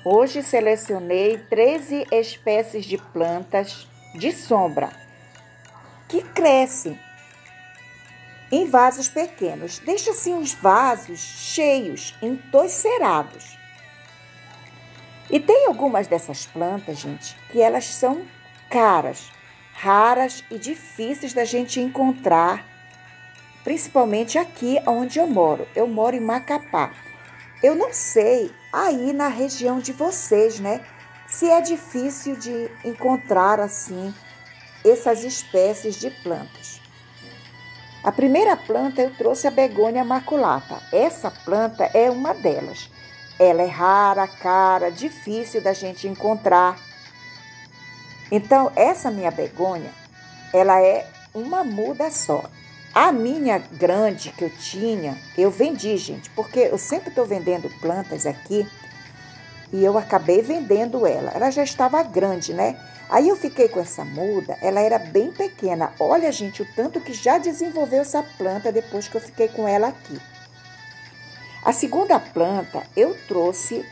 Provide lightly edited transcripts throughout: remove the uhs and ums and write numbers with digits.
Hoje selecionei 13 espécies de plantas de sombra que crescem em vasos pequenos. Deixa assim os vasos cheios, entoicerados. E tem algumas dessas plantas, gente, que elas são caras, raras e difíceis da gente encontrar, principalmente aqui onde eu moro. Eu moro em Macapá. Eu não sei aí na região de vocês, né? Se é difícil de encontrar assim essas espécies de plantas. A primeira planta eu trouxe a begônia maculata. Essa planta é uma delas. Ela é rara, cara, difícil da gente encontrar. Então, essa minha begônia, ela é uma muda só. A minha grande que eu tinha, eu vendi, gente, porque eu sempre estou vendendo plantas aqui e eu acabei vendendo ela. Ela já estava grande, né? Aí eu fiquei com essa muda, ela era bem pequena. Olha, gente, o tanto que já desenvolveu essa planta depois que eu fiquei com ela aqui. A segunda planta eu trouxe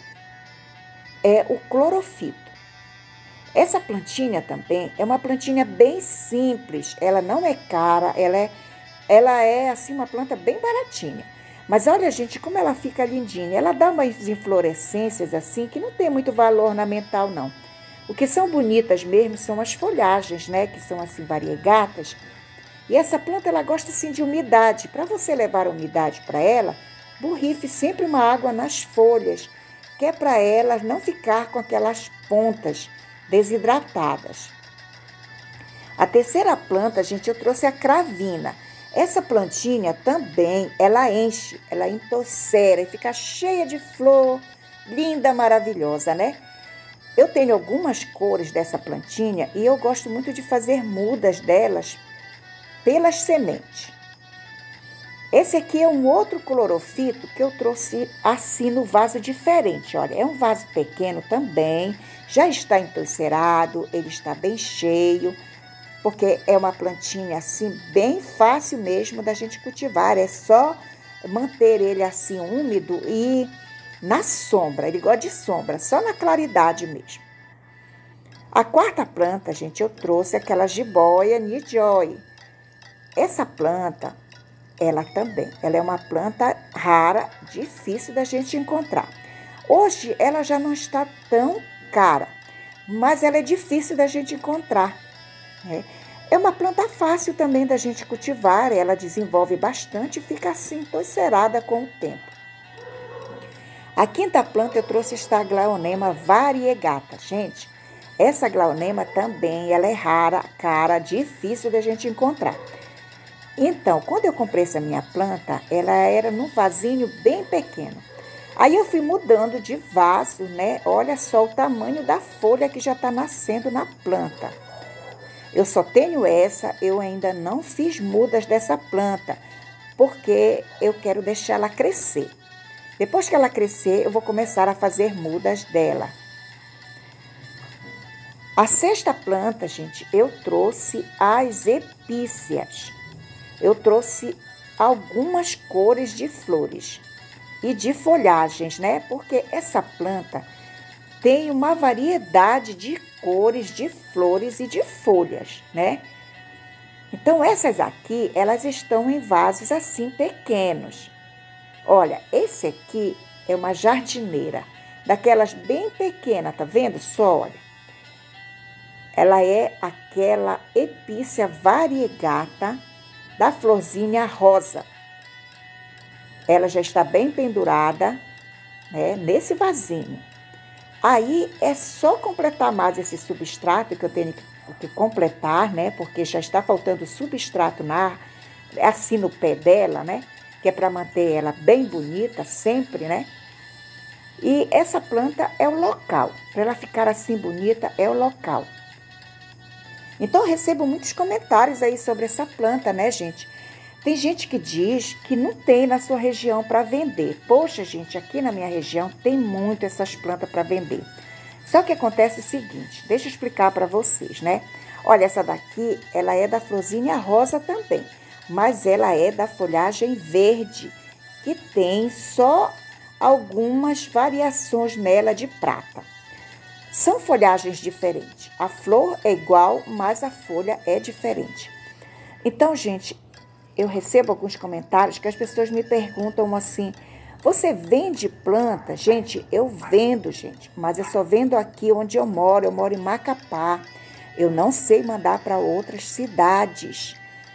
o clorofito. Essa plantinha também é uma plantinha bem simples, ela não é cara, ela é assim uma planta bem baratinha. Mas olha, gente, como ela fica lindinha. Ela dá umas inflorescências assim que não tem muito valor ornamental, não. O que são bonitas mesmo são as folhagens, né? Que são assim variegatas. E essa planta, ela gosta assim de umidade. Para você levar a umidade para ela, borrife sempre uma água nas folhas, que é para ela não ficar com aquelas pontas desidratadas. A terceira planta, gente, eu trouxe a cravina. Essa plantinha também, ela enche, ela entoicera e fica cheia de flor, linda, maravilhosa, né? Eu tenho algumas cores dessa plantinha e eu gosto muito de fazer mudas delas pelas sementes. Esse aqui é um outro clorofito que eu trouxe assim no vaso diferente. Olha, é um vaso pequeno também, já está entoicerado, ele está bem cheio, porque é uma plantinha assim bem fácil mesmo da gente cultivar. É só manter ele assim úmido e na sombra, ele gosta de sombra, só na claridade mesmo. A quarta planta, gente, eu trouxe aquela jiboia nijoy. Essa planta, ela é uma planta rara, difícil da gente encontrar. Hoje ela já não está tão cara, mas ela é difícil da gente encontrar, né? É uma planta fácil também da gente cultivar, ela desenvolve bastante e fica assim entoicerada com o tempo. A quinta planta eu trouxe esta Aglaonema variegata. Gente, essa Aglaonema também, ela é rara, cara, difícil da gente encontrar. Então, quando eu comprei essa minha planta, ela era num vasinho bem pequeno. Aí eu fui mudando de vaso, né? Olha só o tamanho da folha que já está nascendo na planta. Eu só tenho essa, eu ainda não fiz mudas dessa planta, porque eu quero deixar ela crescer. Depois que ela crescer, eu vou começar a fazer mudas dela. A sexta planta, gente, eu trouxe as epícias. Eu trouxe algumas cores de flores e de folhagens, né? Porque essa planta tem uma variedade de cores, de flores e de folhas, né? Então, essas aqui, elas estão em vasos assim pequenos. Olha, esse aqui é uma jardineira, daquelas bem pequenas, tá vendo só? Olha. Ela é aquela epícia variegata da florzinha rosa. Ela já está bem pendurada, né, nesse vasinho. Aí é só completar mais esse substrato que eu tenho que completar, né? Porque já está faltando substrato assim no pé dela, né? Que é para manter ela bem bonita sempre, né? E essa planta é o local. Para ela ficar assim bonita, é o local. Então, eu recebo muitos comentários aí sobre essa planta, né, gente? Tem gente que diz que não tem na sua região para vender. Poxa, gente, aqui na minha região tem muito essas plantas para vender. Só que acontece o seguinte, deixa eu explicar para vocês, né? Olha, essa daqui, ela é da florzinha rosa também, mas ela é da folhagem verde, que tem só algumas variações nela de prata. São folhagens diferentes. A flor é igual, mas a folha é diferente. Então, gente, eu recebo alguns comentários que as pessoas me perguntam assim: você vende planta? Gente, eu vendo, gente, mas eu só vendo aqui onde eu moro em Macapá. Eu não sei mandar para outras cidades.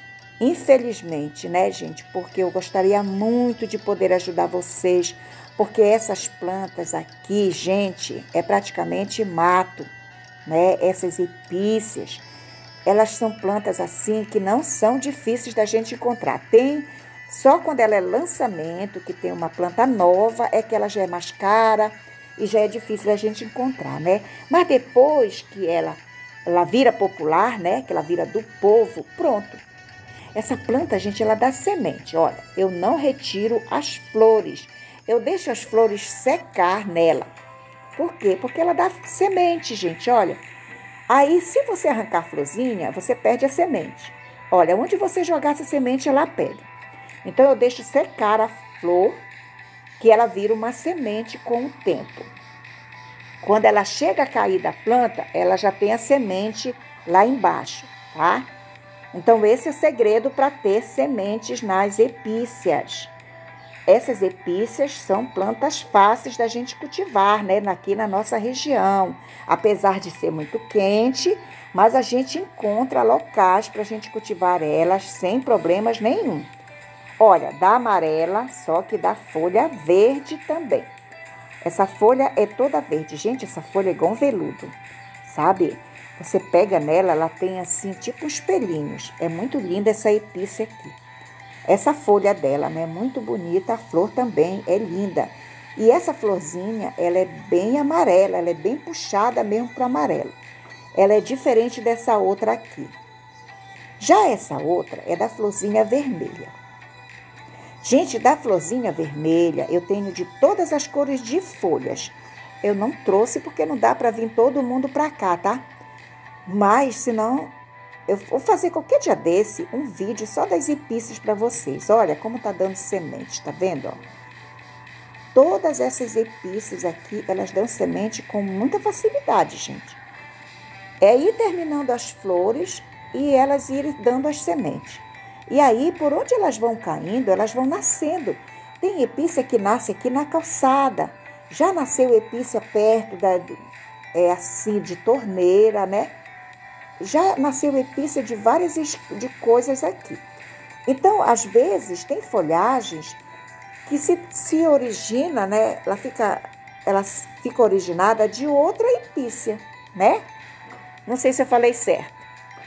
Infelizmente, né, gente? Porque eu gostaria muito de poder ajudar vocês, porque essas plantas aqui, gente, é praticamente mato, né? Essas epícias, elas são plantas assim que não são difíceis da gente encontrar. Tem só quando ela é lançamento, que tem uma planta nova, é que ela já é mais cara e já é difícil da gente encontrar, né? Mas depois que ela vira popular, né? Que ela vira do povo, pronto. Essa planta, gente, ela dá semente. Olha, eu não retiro as flores. Eu deixo as flores secar nela. Por quê? Porque ela dá semente, gente, olha. Aí, se você arrancar a florzinha, você perde a semente. Olha, onde você jogar essa semente, ela pega. Então, eu deixo secar a flor, que ela vira uma semente com o tempo. Quando ela chega a cair da planta, ela já tem a semente lá embaixo, tá? Então, esse é o segredo para ter sementes nas epíceas. Essas epíceas são plantas fáceis da gente cultivar, né? Aqui na nossa região. Apesar de ser muito quente, mas a gente encontra locais para a gente cultivar elas sem problemas nenhum. Olha, dá amarela, só que dá folha verde também. Essa folha é toda verde. Gente, essa folha é igual um veludo, sabe? Você pega nela, ela tem assim, tipo espelhinhos. É muito linda essa epícia aqui. Essa folha dela, né, é muito bonita. A flor também é linda. E essa florzinha, ela é bem amarela, ela é bem puxada mesmo para o amarelo. Ela é diferente dessa outra aqui. Já essa outra é da florzinha vermelha. Gente, da florzinha vermelha, eu tenho de todas as cores de folhas. Eu não trouxe porque não dá para vir todo mundo para cá, tá? Mas, senão, eu vou fazer qualquer dia desse um vídeo só das epíceas para vocês. Olha como tá dando semente, tá vendo? Ó? Todas essas epíceas aqui, elas dão semente com muita facilidade, gente. É ir terminando as flores e elas irem dando as sementes. E aí, por onde elas vão caindo, elas vão nascendo. Tem epícia que nasce aqui na calçada. Já nasceu epícia perto assim, de torneira, né? Já nasceu epícia de várias de coisas aqui. Então, às vezes, tem folhagens que se origina, né? Ela fica originada de outra epícia, né? Não sei se eu falei certo.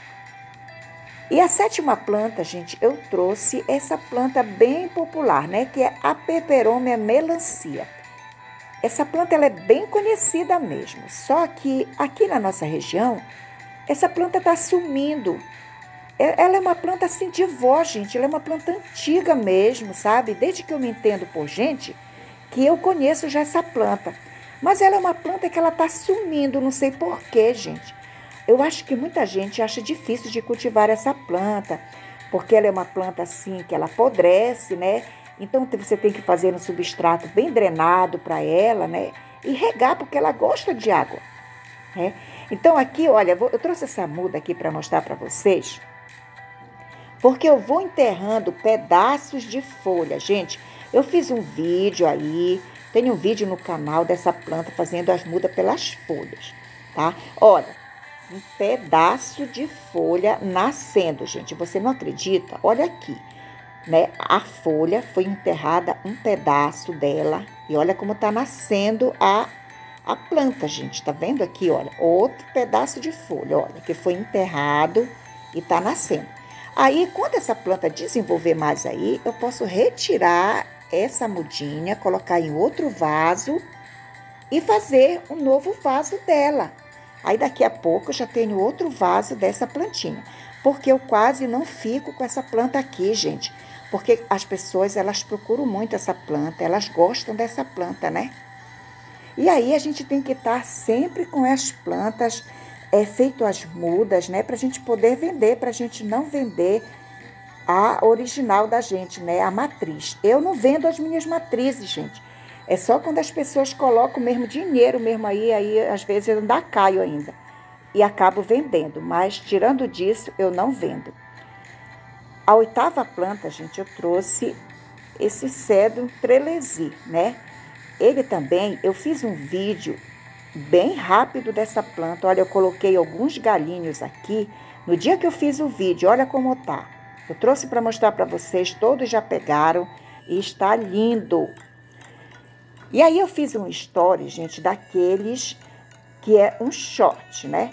E a sétima planta, gente, eu trouxe essa planta bem popular, né? Que é a Peperomia melancia. Essa planta ela é bem conhecida mesmo. Só que aqui na nossa região, essa planta está sumindo. Ela é uma planta assim de vó, gente. Ela é uma planta antiga mesmo, sabe? Desde que eu me entendo por gente, que eu conheço já essa planta. Mas ela é uma planta que ela está sumindo, não sei por quê, gente. Eu acho que muita gente acha difícil de cultivar essa planta, porque ela é uma planta assim que ela apodrece, né? Então você tem que fazer um substrato bem drenado para ela, né? E regar, porque ela gosta de água, né? Então, aqui, olha, eu trouxe essa muda aqui para mostrar para vocês, porque eu vou enterrando pedaços de folha. Gente, eu fiz um vídeo aí, tem um vídeo no canal dessa planta fazendo as mudas pelas folhas, tá? Olha, um pedaço de folha nascendo, gente. Você não acredita? Olha aqui, né? A folha foi enterrada, um pedaço dela, e olha como tá nascendo a planta, gente, tá vendo aqui, olha, outro pedaço de folha, olha, que foi enterrado e tá nascendo. Aí, quando essa planta desenvolver mais aí, eu posso retirar essa mudinha, colocar em outro vaso e fazer um novo vaso dela. Aí, daqui a pouco, eu já tenho outro vaso dessa plantinha, porque eu quase não fico com essa planta aqui, gente, porque as pessoas, elas procuram muito essa planta, elas gostam dessa planta, né? E aí a gente tem que estar sempre com as plantas, feito as mudas, né? Para a gente poder vender, para a gente não vender a original da gente, né? A matriz. Eu não vendo as minhas matrizes, gente. É só quando as pessoas colocam mesmo dinheiro mesmo aí às vezes eu ainda caio ainda. E acabo vendendo, mas tirando disso, eu não vendo. A 8ª planta, gente, eu trouxe esse cedro trelesi, né? Ele também, eu fiz um vídeo bem rápido dessa planta. Olha, eu coloquei alguns galinhos aqui. No dia que eu fiz o vídeo, olha como tá. Eu trouxe para mostrar para vocês, todos já pegaram e está lindo. E aí eu fiz um story, gente, daqueles que é um short, né?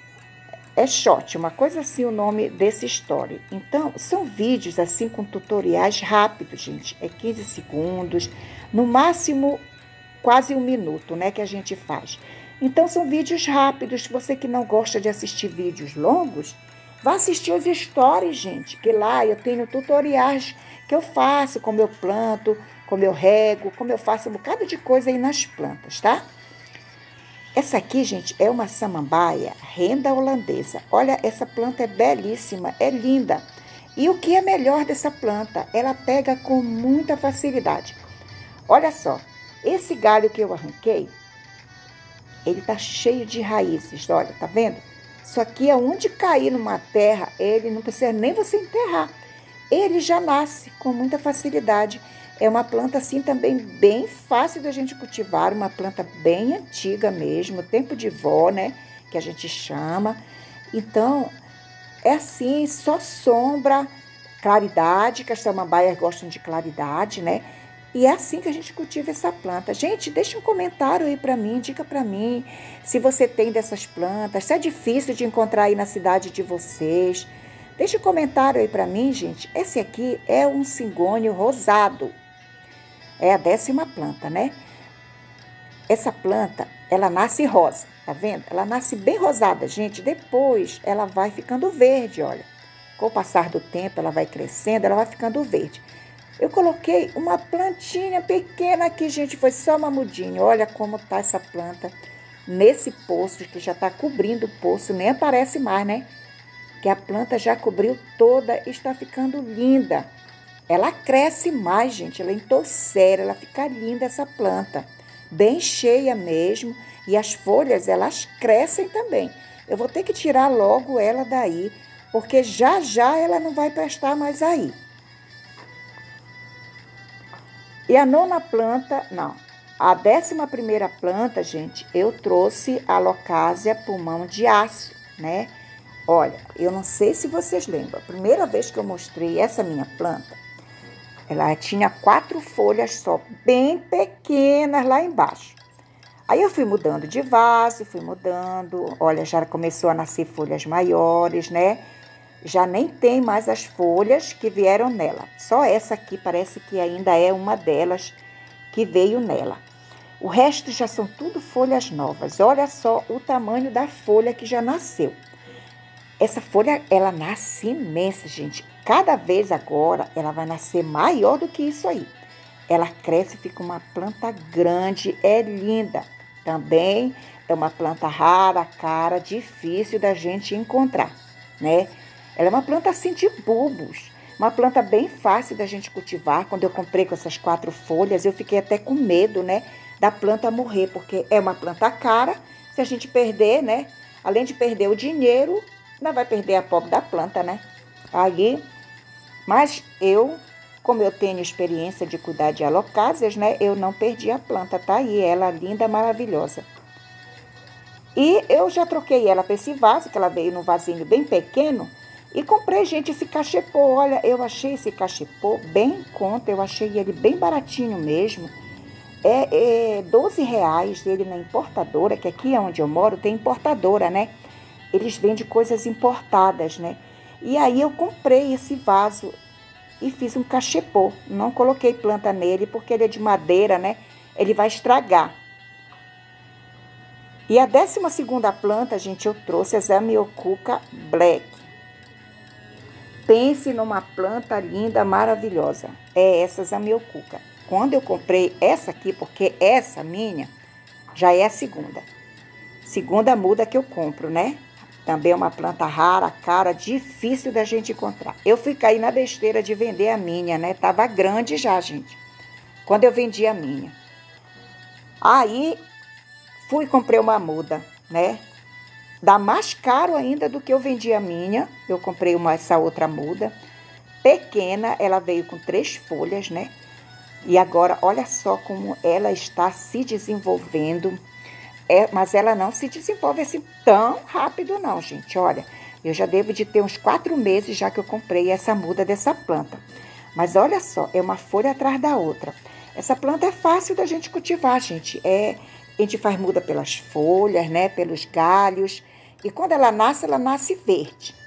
É short, uma coisa assim o nome desse story. Então, são vídeos assim com tutoriais rápidos, gente. É 15 segundos, no máximo quase 1 minuto, né, que a gente faz. Então, são vídeos rápidos. Você que não gosta de assistir vídeos longos, vá assistir os stories, gente. Que lá eu tenho tutoriais que eu faço, como eu planto, como eu rego, como eu faço um bocado de coisa aí nas plantas, tá? Essa aqui, gente, é uma samambaia renda holandesa. Olha, essa planta é belíssima, é linda. E o que é melhor dessa planta? Ela pega com muita facilidade. Olha só, esse galho que eu arranquei, ele tá cheio de raízes, olha, tá vendo? Isso aqui é onde cair numa terra, ele não precisa nem você enterrar. Ele já nasce com muita facilidade. É uma planta assim também bem fácil da gente cultivar, uma planta bem antiga mesmo, tempo de vó, né, que a gente chama. Então, é assim, só sombra, claridade, que as samambaias gostam de claridade, né? E é assim que a gente cultiva essa planta. Gente, deixa um comentário aí para mim, diga para mim se você tem dessas plantas, se é difícil de encontrar aí na cidade de vocês. Deixa um comentário aí para mim, gente. Esse aqui é um cingônio rosado. É a 10ª planta, né? Essa planta, ela nasce rosa, tá vendo? Ela nasce bem rosada, gente. Depois, ela vai ficando verde, olha. Com o passar do tempo, ela vai crescendo, ela vai ficando verde. Eu coloquei uma plantinha pequena aqui, gente. Foi só uma mudinha. Olha como tá essa planta nesse poço, que já tá cobrindo o poço. Nem aparece mais, né? Que a planta já cobriu toda e está ficando linda. Ela cresce mais, gente, ela entorcera, ela fica linda essa planta, bem cheia mesmo, e as folhas, elas crescem também. Eu vou ter que tirar logo ela daí, porque já já ela não vai prestar mais aí. E a 9ª planta, não, a 11ª planta, gente, eu trouxe a Locásia pulmão de aço, né? Olha, eu não sei se vocês lembram, a primeira vez que eu mostrei essa minha planta, ela tinha 4 folhas só, bem pequenas lá embaixo. Aí eu fui mudando de vaso, fui mudando. Olha, já começou a nascer folhas maiores, né? Já nem tem mais as folhas que vieram nela. Só essa aqui parece que ainda é uma delas que veio nela. O resto já são tudo folhas novas. Olha só o tamanho da folha que já nasceu. Essa folha, ela nasce imensa, gente. Cada vez agora, ela vai nascer maior do que isso aí. Ela cresce, fica uma planta grande, é linda. Também é uma planta rara, cara, difícil da gente encontrar, né? Ela é uma planta assim de bulbos. Uma planta bem fácil da gente cultivar. Quando eu comprei com essas 4 folhas, eu fiquei até com medo, né, da planta morrer, porque é uma planta cara. Se a gente perder, né, além de perder o dinheiro, ainda vai perder a pobre da planta, né? Aí, mas como eu tenho experiência de cuidar de alocásias, né, eu não perdi a planta, tá aí, ela linda, maravilhosa. E eu já troquei ela para esse vaso, que ela veio num vasinho bem pequeno, e comprei, gente, esse cachepô. Olha, eu achei esse cachepô bem em conta, eu achei ele bem baratinho mesmo. É R$12 ele na importadora, que aqui onde eu moro tem importadora, né? Eles vendem coisas importadas, né? E aí eu comprei esse vaso e fiz um cachepô. Não coloquei planta nele porque ele é de madeira, né? Ele vai estragar. E a 12ª planta, gente, eu trouxe a Zamioculca Black. Pense numa planta linda, maravilhosa. É essa Zamioculca. Quando eu comprei essa aqui, porque essa minha já é a segunda muda que eu compro, né? Também é uma planta rara, cara, difícil da gente encontrar. Eu fui cair na besteira de vender a minha, né? Tava grande já, gente, quando eu vendi a minha. Aí fui e comprei uma muda, né? Dá mais caro ainda do que eu vendi a minha. Eu comprei essa outra muda. Pequena, ela veio com 3 folhas, né? E agora, olha só como ela está se desenvolvendo. Mas ela não se desenvolve assim tão rápido não, gente. Olha, eu já devo de ter uns 4 meses já que eu comprei essa muda dessa planta. Mas olha só, é uma folha atrás da outra. Essa planta é fácil da gente cultivar, gente. A gente faz muda pelas folhas, né? Pelos galhos. E quando ela nasce verde.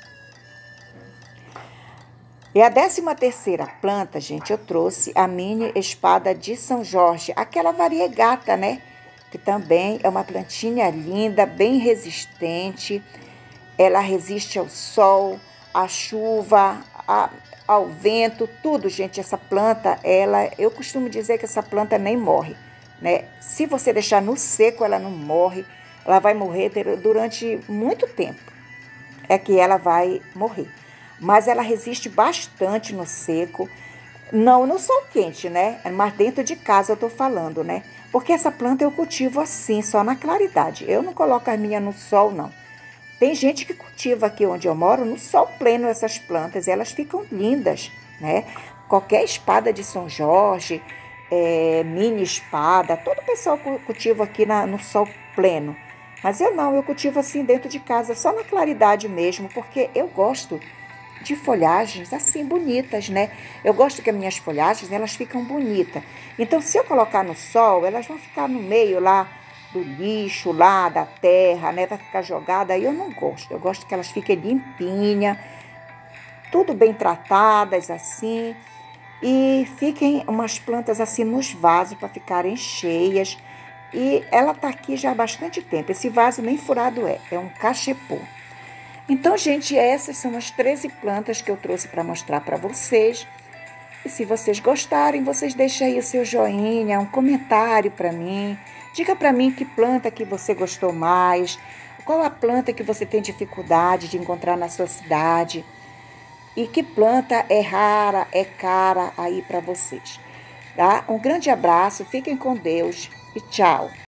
E a 13ª planta, gente, eu trouxe a mini espada de São Jorge, aquela variegata, né? Que também é uma plantinha linda, bem resistente. Ela resiste ao sol, à chuva, ao vento, tudo, gente. Essa planta, eu costumo dizer que essa planta nem morre, né? Se você deixar no seco, ela não morre. Ela vai morrer durante muito tempo. É que ela vai morrer. Mas ela resiste bastante no seco, não no sol quente, né? Mas dentro de casa eu tô falando, né? Porque essa planta eu cultivo assim, só na claridade. Eu não coloco a minha no sol, não. Tem gente que cultiva aqui onde eu moro no sol pleno essas plantas e elas ficam lindas, né? Qualquer espada de São Jorge, mini espada, todo o pessoal cultiva aqui no sol pleno. Mas eu não, eu cultivo assim dentro de casa, só na claridade mesmo, porque eu gosto de folhagens assim bonitas, né? Eu gosto que as minhas folhagens, elas ficam bonitas. Então, se eu colocar no sol, elas vão ficar no meio lá do lixo, lá da terra, né? Vai ficar jogada, aí eu não gosto. Eu gosto que elas fiquem limpinhas, tudo bem tratadas assim, e fiquem umas plantas assim nos vasos para ficarem cheias. E ela tá aqui já há bastante tempo. Esse vaso nem furado é um cachepô. Então, gente, essas são as 13 plantas que eu trouxe para mostrar para vocês. E se vocês gostarem, vocês deixem aí o seu joinha, um comentário para mim. Diga para mim que planta que você gostou mais, qual a planta que você tem dificuldade de encontrar na sua cidade e que planta é rara, é cara aí para vocês. Tá? Um grande abraço, fiquem com Deus e tchau!